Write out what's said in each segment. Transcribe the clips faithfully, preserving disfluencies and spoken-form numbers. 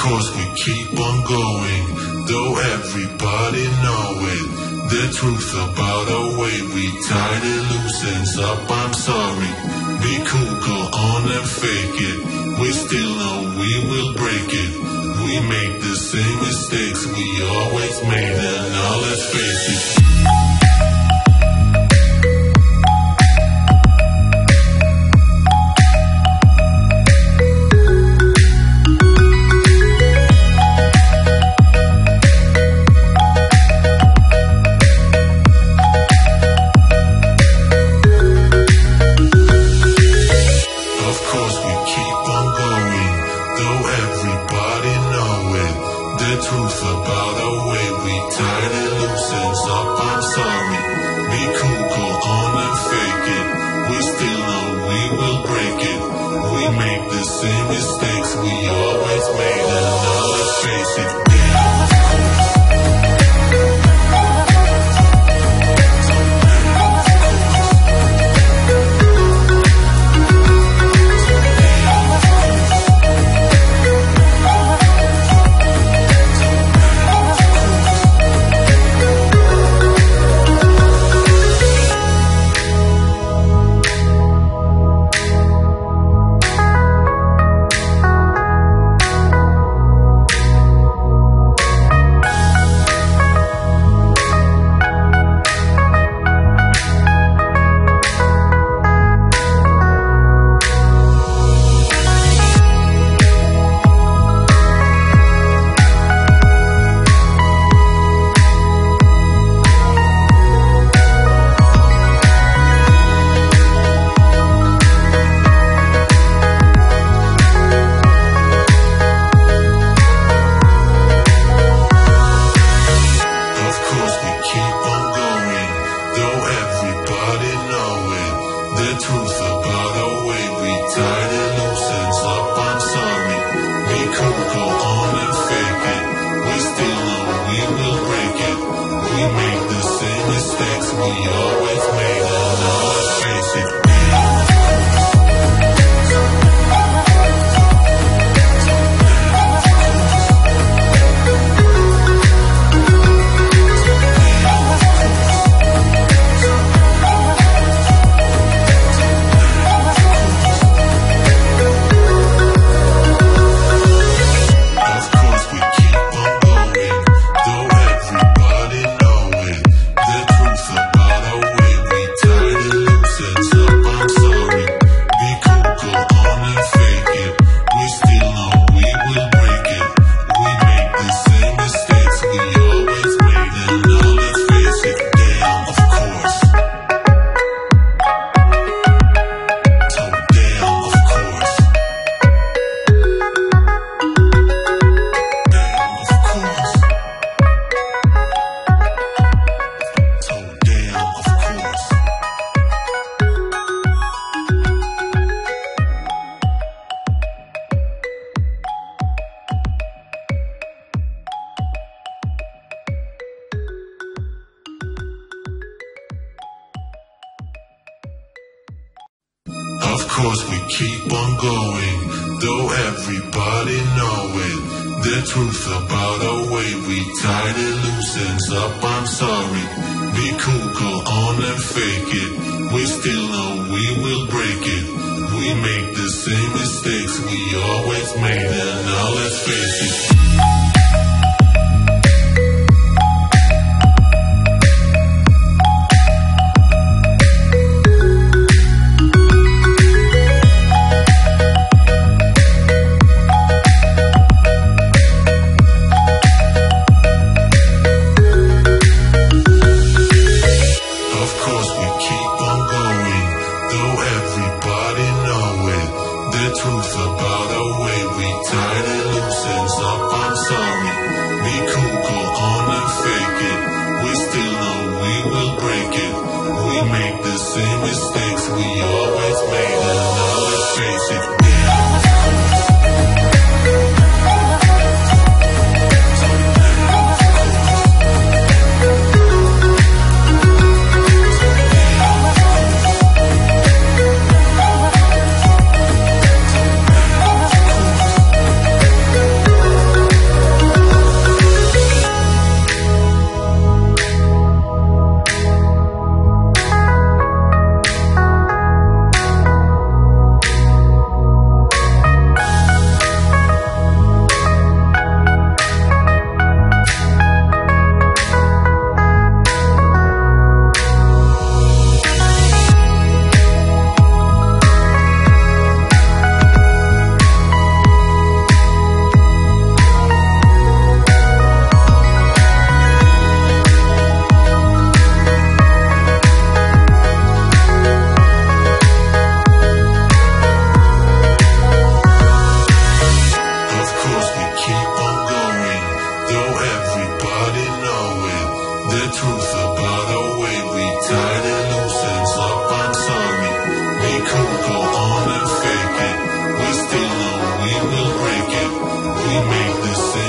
course we keep on going, though everybody know it. The truth about our way, we tied it loose ends up, I'm sorry. Be cool, go on and fake it. We still know we will break it. We make the same mistakes we always made, and now let's face it.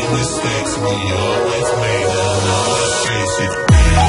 same mistakes we always made, and now let's face it.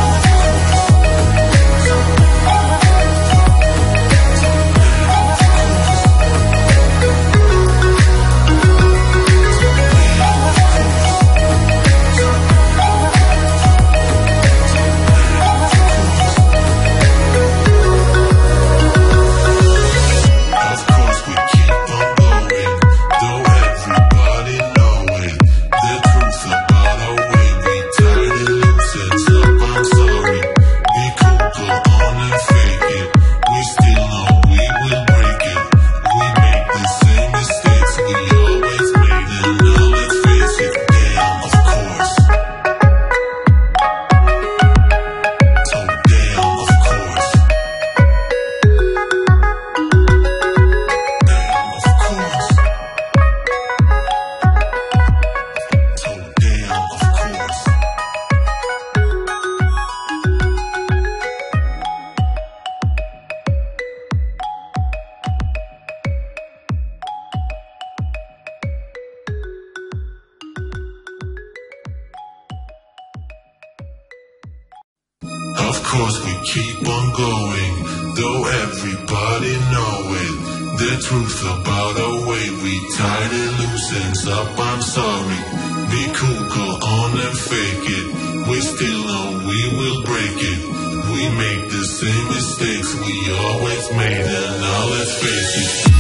Of course we keep on going, though everybody know it. The truth about our way we tied it loose ends up, I'm sorry. Be cool, go on and fake it. We still know we will break it. We make the same mistakes we always made, and now let's face it.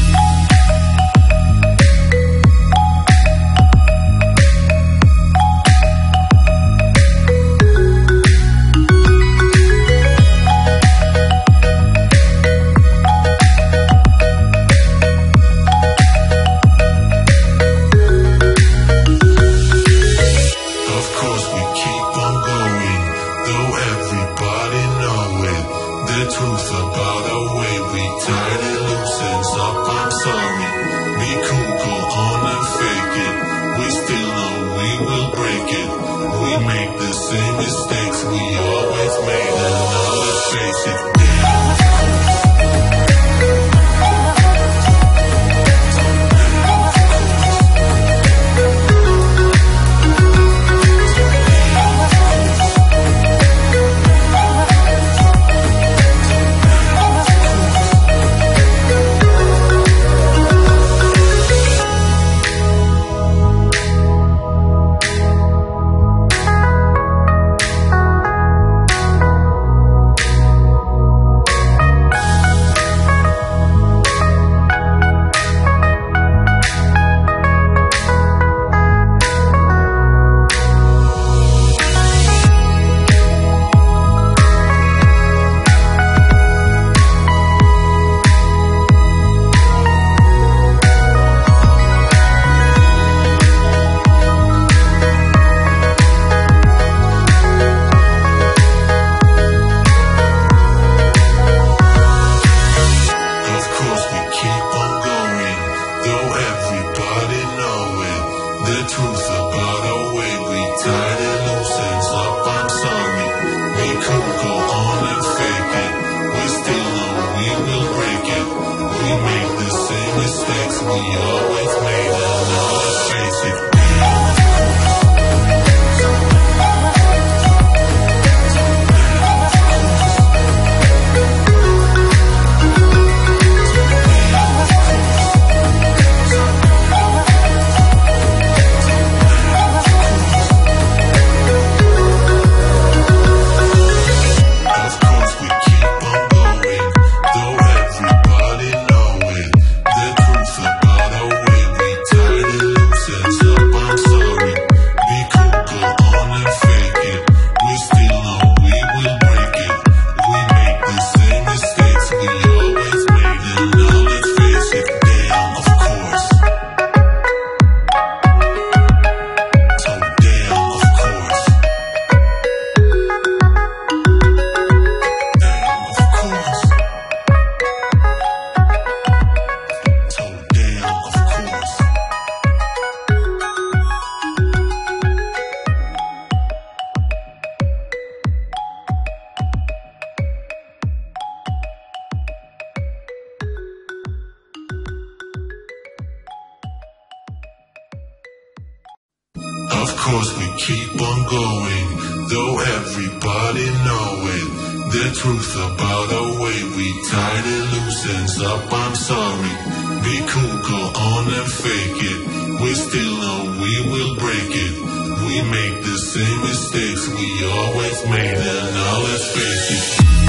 The truth about our way we tied it loose ends up, I'm sorry. Be cool, go on and fake it. We still know we will break it. We make the same mistakes we always made, and now let's face it. The truth about our way we tied it loose ends up, I'm sorry. We could go on and fake it. We still know we will break it. We make the same mistakes we always made, and now let's face it. The truth about our way Of course we keep on going, though everybody know it. The truth about our way we tied it loose ends up, I'm sorry. Be cool, go on and fake it. We still know we will break it. We make the same mistakes we always made, and now let's face it.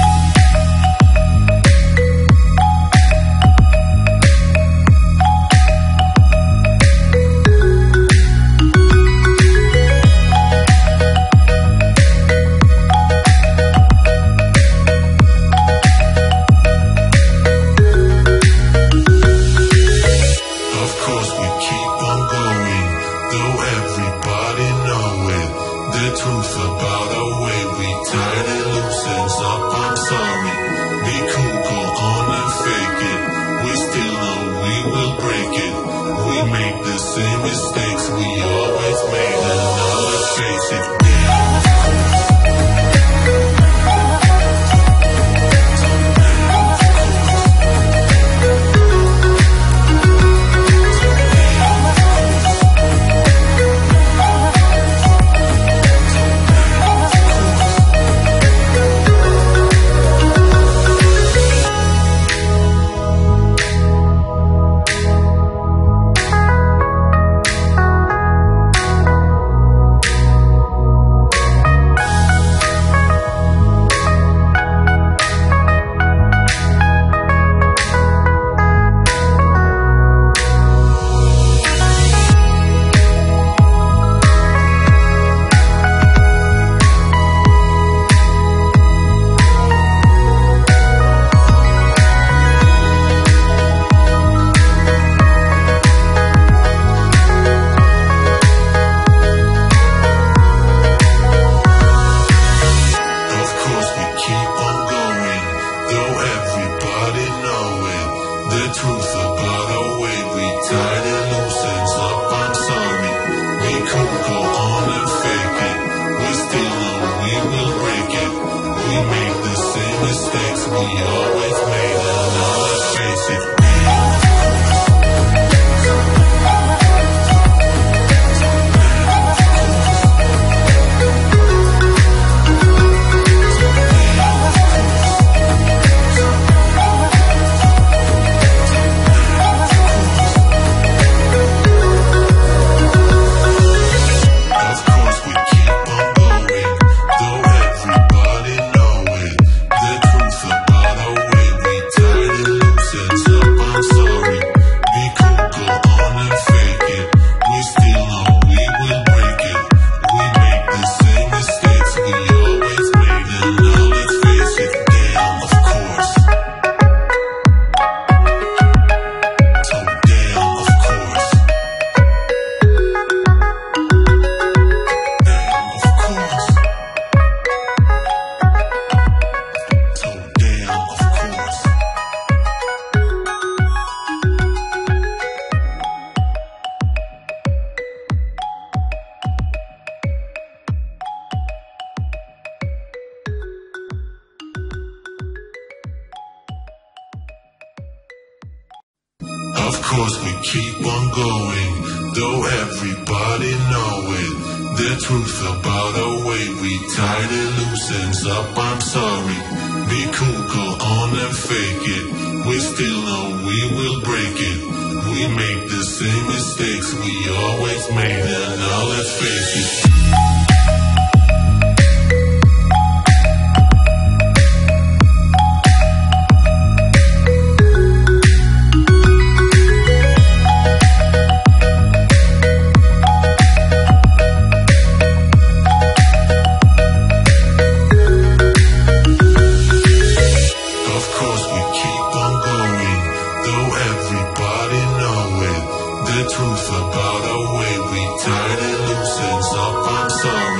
Of course we keep on going, though everybody know it. The truth about our way we tied it loose ends up, I'm sorry. Be cool, go on and fake it. We still know we will break it. We make the same mistakes we always made, and now let's face it. The truth about our way we tied it loose ends up, I'm sorry.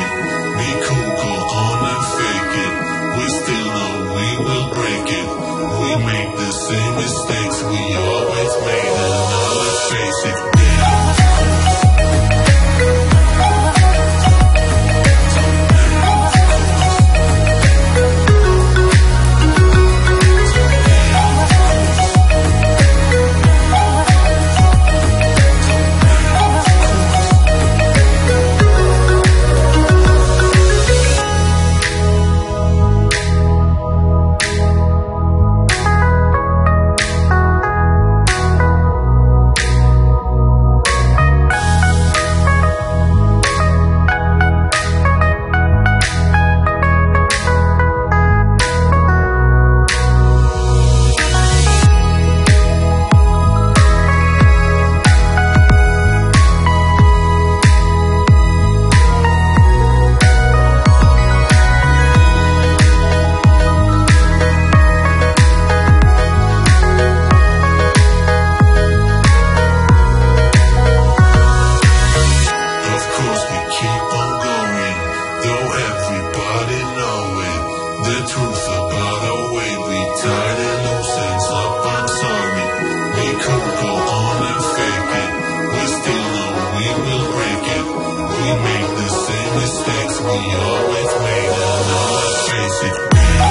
same mistakes we always made, and now let's face it.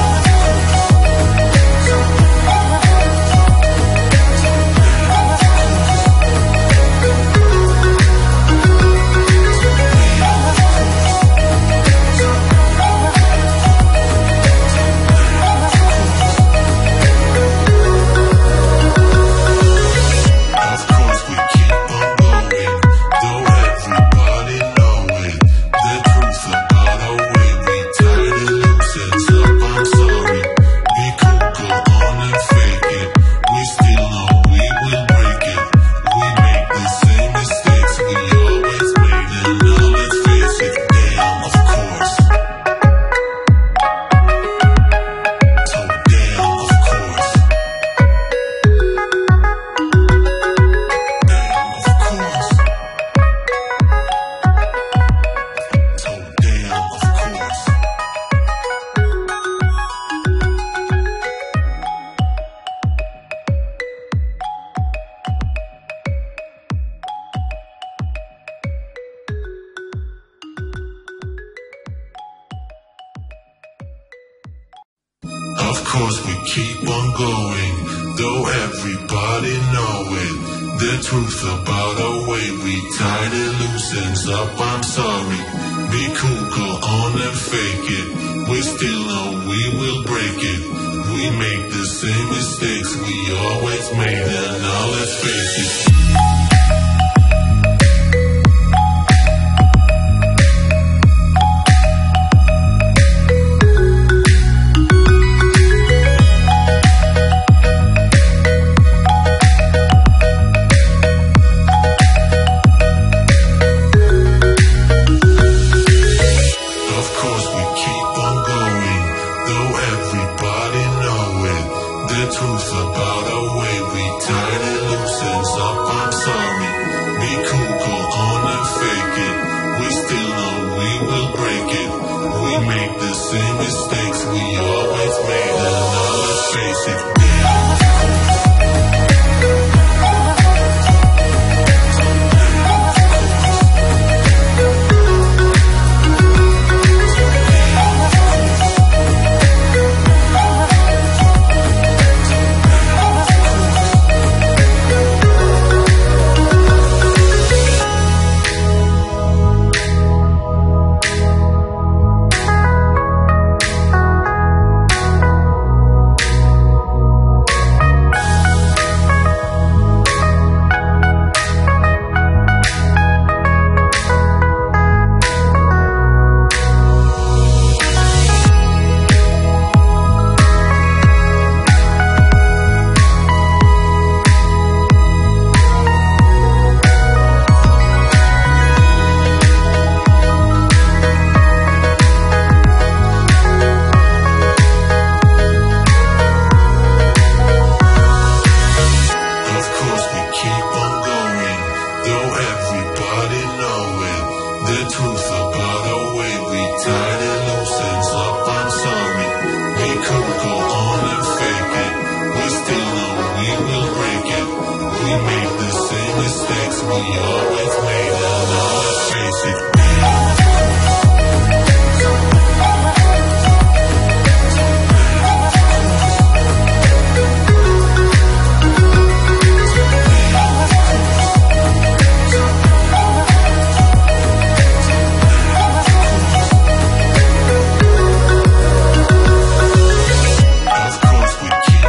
Of course we keep on going, though everybody know it. The truth about our way we tied it loose ends up, I'm sorry. Be cool, go on and fake it. We still know we will break it. We make the same mistakes we always made, and now let's face it.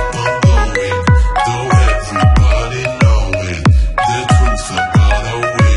About our way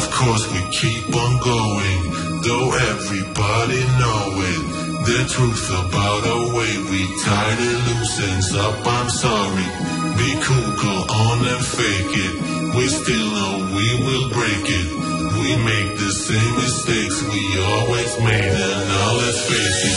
Of course we keep on going, though everybody know it. The truth about our way, we tied it loose ends up, I'm sorry. Be cool, go on and fake it. We still know we will break it. We make the same mistakes we always made, and now let's face it.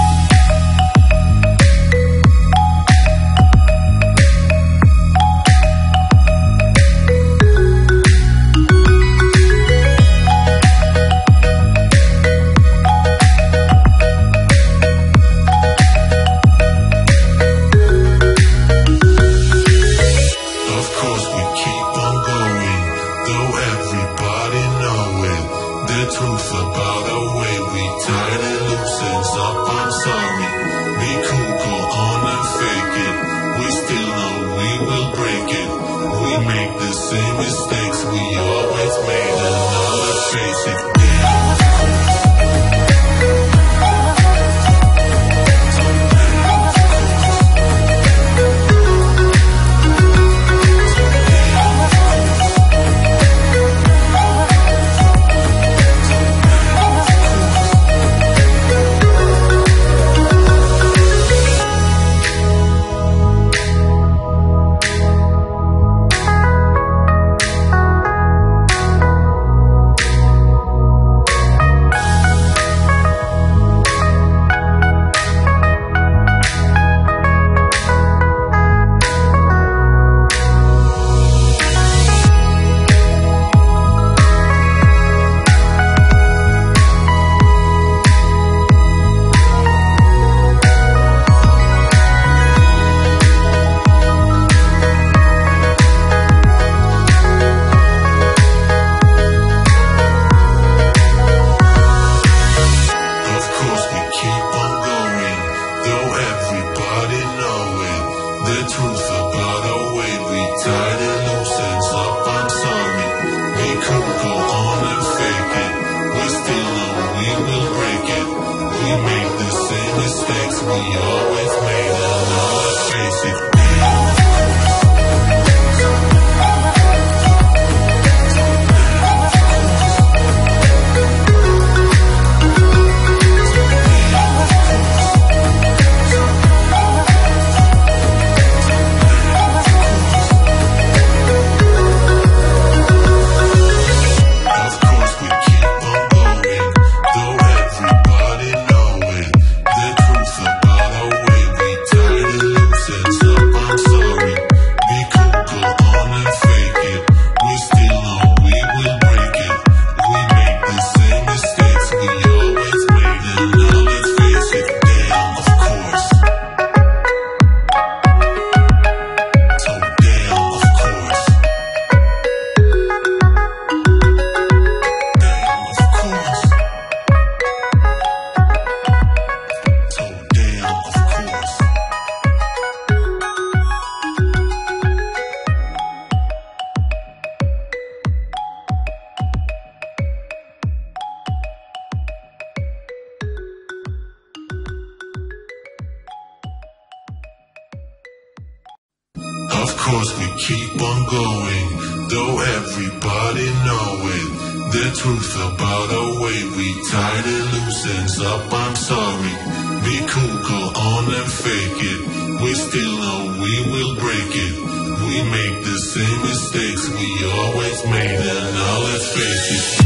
Of course we keep on going, though everybody know it. The truth about our way, we tied it loose ends up, I'm sorry. Be cool, go on and fake it. We still know we will break it. We make the same mistakes we always made, and now let's face it.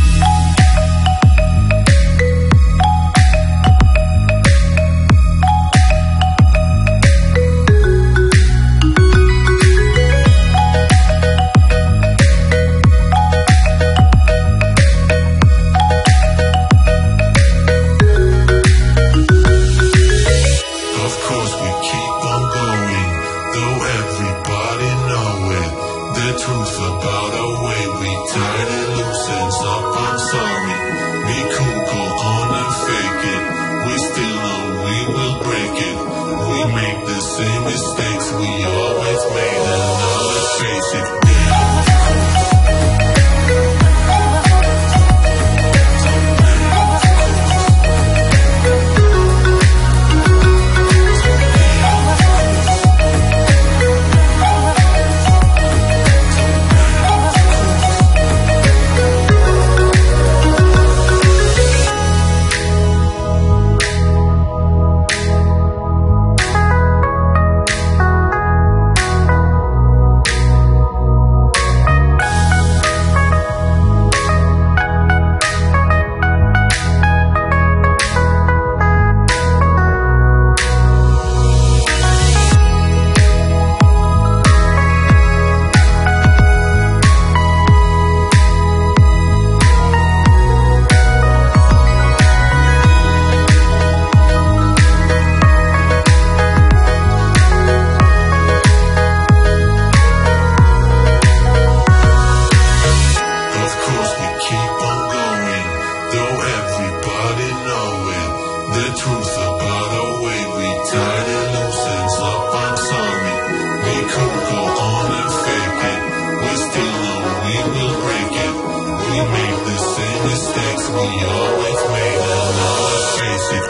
We make the same mistakes we always made, and now let's face it.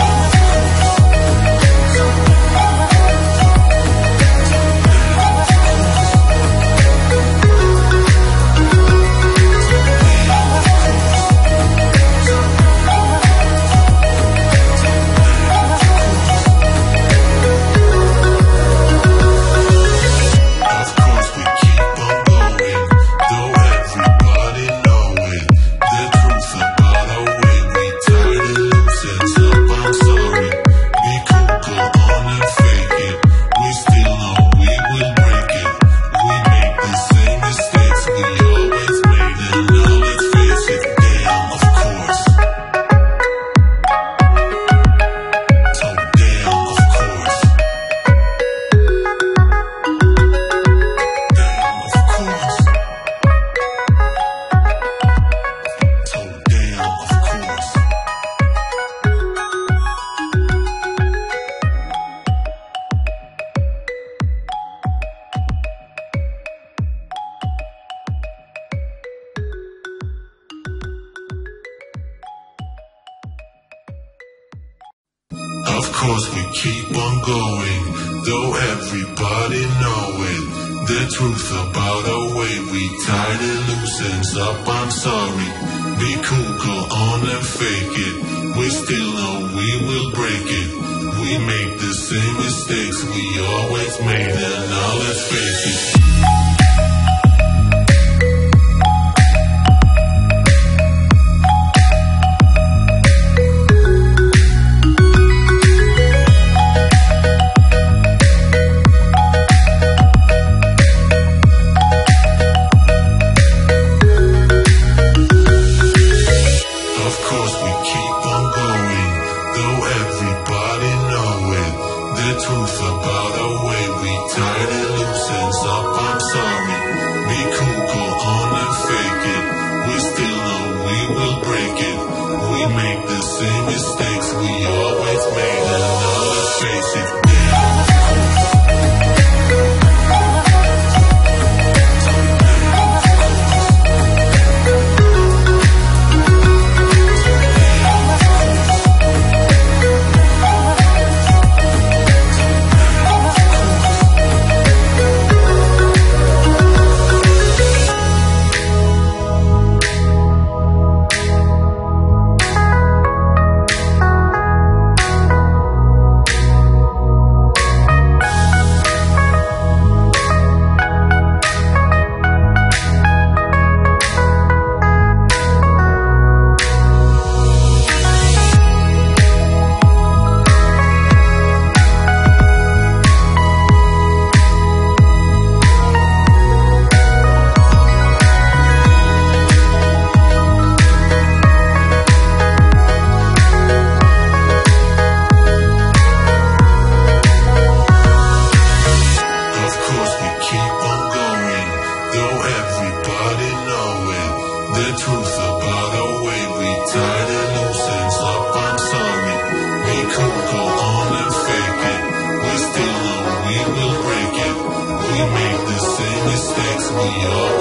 Of course we keep on going, though everybody know it. The truth about our way, we tied it loose ends up, I'm sorry. Be cool, go on and fake it. We still know we will break it. We make the same mistakes we always made, and now let's face it. Truth about our way, we tied it loose ends up, I'm sorry. Be cool, go on and fake it. We still know we will break it. We make the same mistakes we always made, and now let's face it. The truth about our way, we tied it loose ends up, I'm sorry. Be cool, go on and fake it. We still know we will break it. We make the same mistakes we all